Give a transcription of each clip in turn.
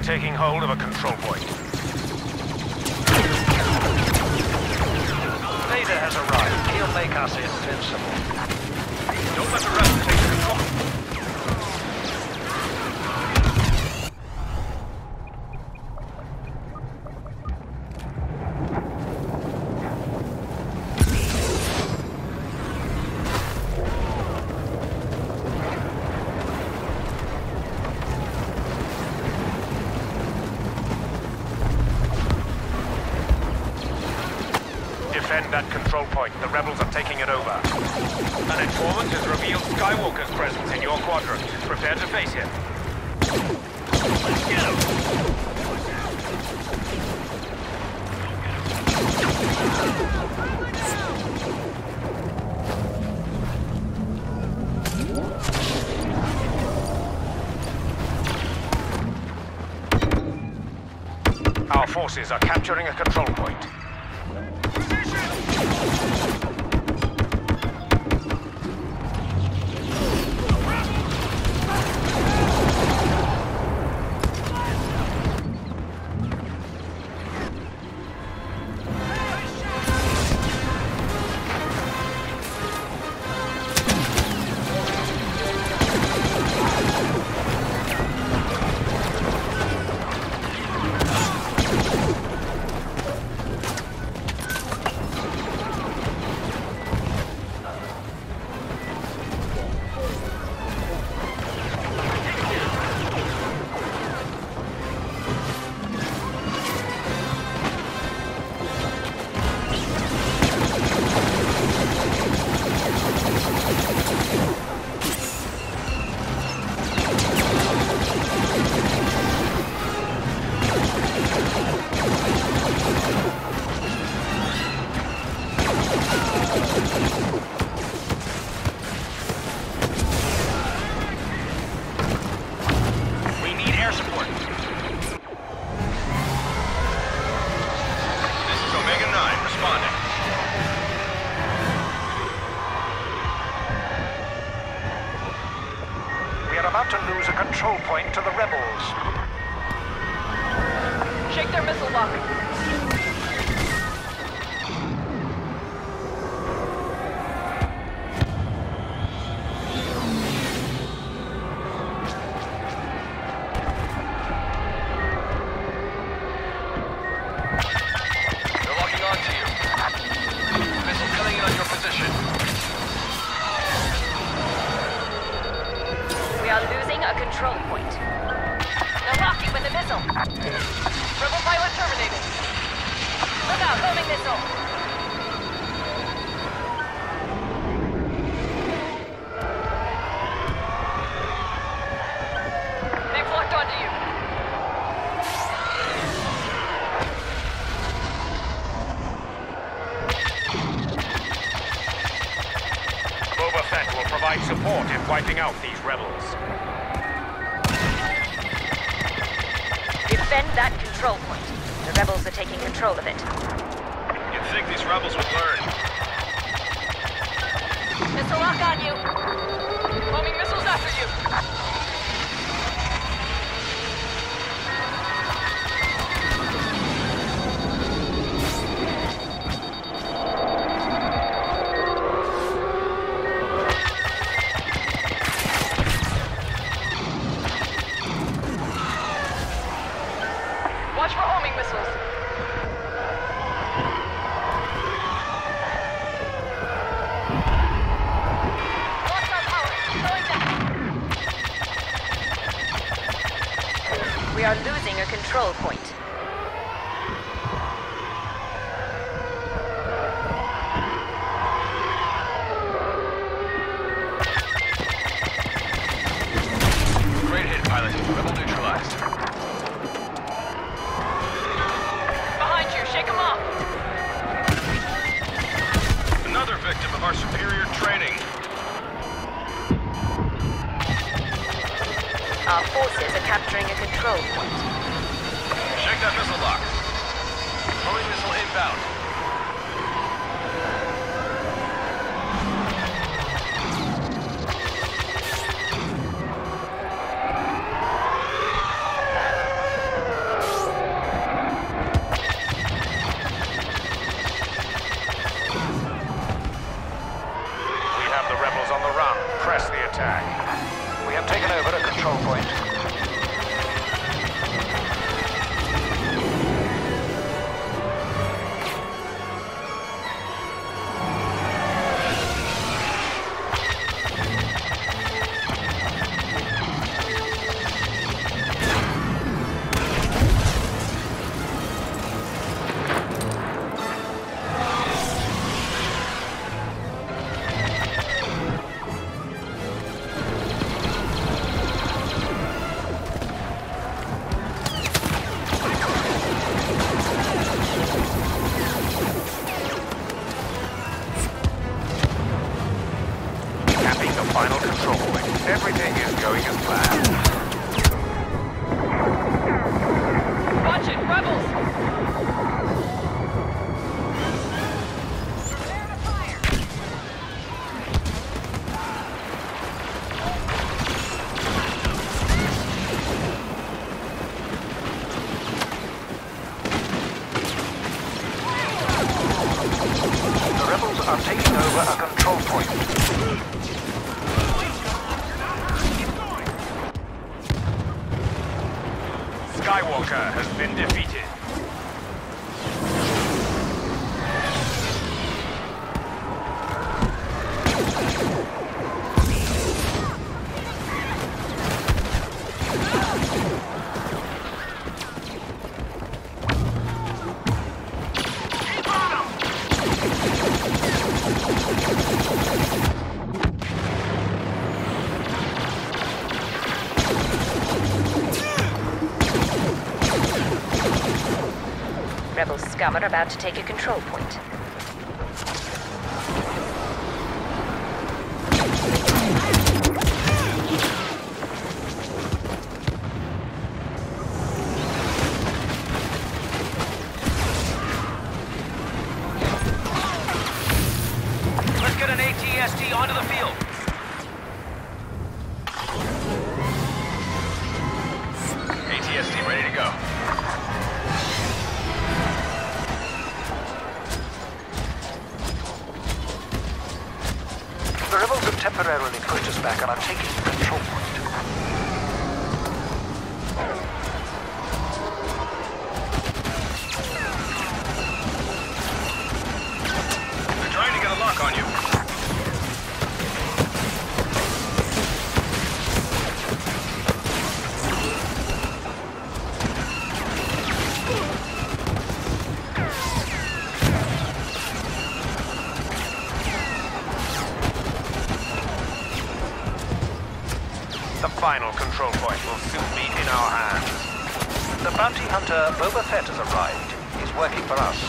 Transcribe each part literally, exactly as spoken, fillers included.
taking hold of a control point. Vader has arrived. He'll make us invincible. Don't let the rebels take control. Defend that control point. The rebels are taking it over. An informant has revealed Skywalker's presence in your quadrant. Prepare to face him. Let's get him! Our forces are capturing a control point. About to lose a control point to the rebels. Shake their missile lock. They're locking onto you. Missile coming in on your position. We are losing a control point. They're locking with a missile. Rebel pilot terminated. Look out, homing missile. They've locked onto you. Boba Fett will provide support in wiping out these rebels. Defend that control point. The rebels are taking control of it. You'd think these rebels would learn. Missile lock on you. Homing missiles after you. Watch for homing missiles. Lost our power. Slowing down. We are losing a control point. Great hit, pilot. Rebel neutralized. Shake them off! Another victim of our superior training. Our forces are capturing a control point. Shake that missile lock. Homing missile inbound. press the attack. We have taken over a control point. Final control point. Everything is going as planned. Watch it, rebels! Prepare to fire! The rebels are taking over a control point. Skywalker has been defeated. Rebel scum are about to take a control point. Let's get an A T S T onto the field. A T S T ready to go. The rebels have temporarily pushed us back and are taking the control point. They're trying to get a lock on you. The final control point will soon be in our hands. The bounty hunter Boba Fett has arrived. He's working for us.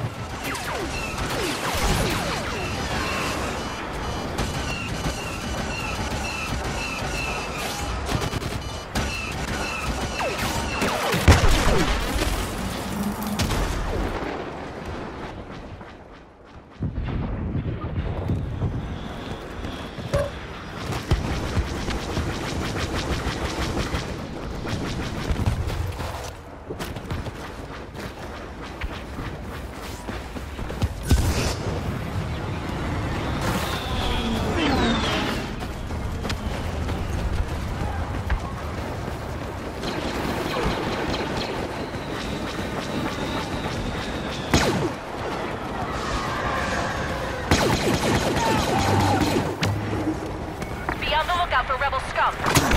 Be on the lookout for rebel scum.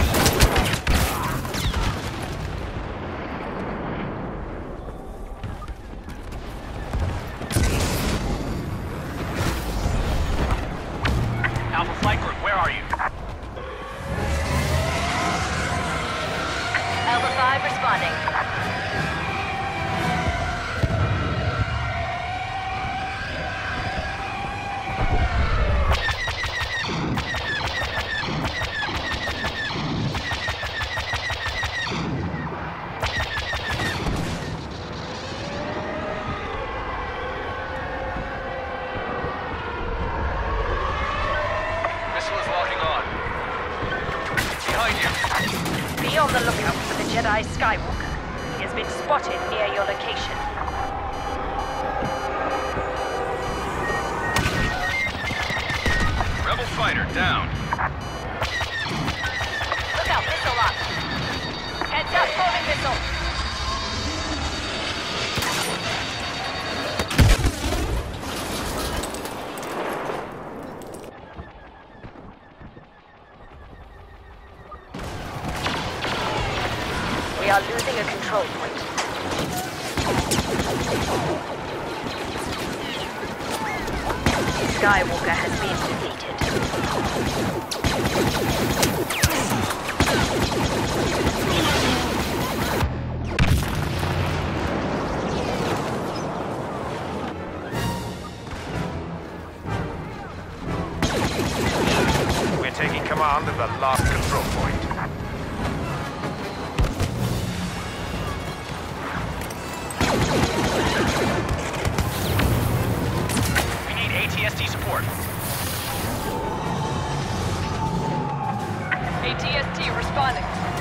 Alpha Flight Group, where are you? Alpha five responding. Be on the lookout for the Jedi Skywalker. He has been spotted near your location. Rebel fighter down. missile. We are losing a control point. Skywalker has been defeated. We're taking command of the last control point. We need A T S T support. A T S T responding.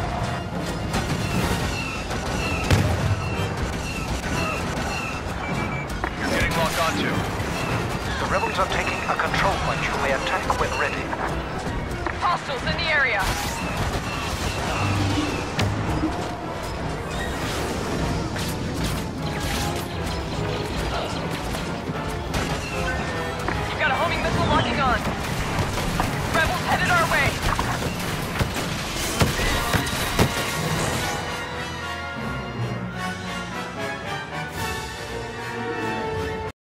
You're getting locked onto. The rebels are taking a control point. You may attack when ready. Hostiles in the area.